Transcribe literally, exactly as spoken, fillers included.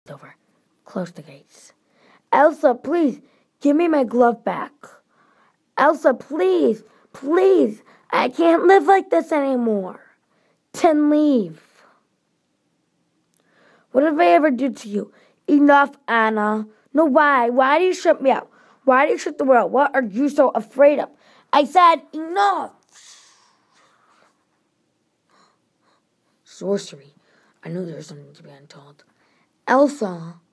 over. Close the gates. Elsa, please, give me my glove back. Elsa, please, please, I can't live like this anymore. Then leave. What did I ever do to you? Enough, Anna. No, why? Why do you shut me out? Why do you shut the world? What are you so afraid of? I said enough. Sorcery. I knew there was something to be untold. Elsa.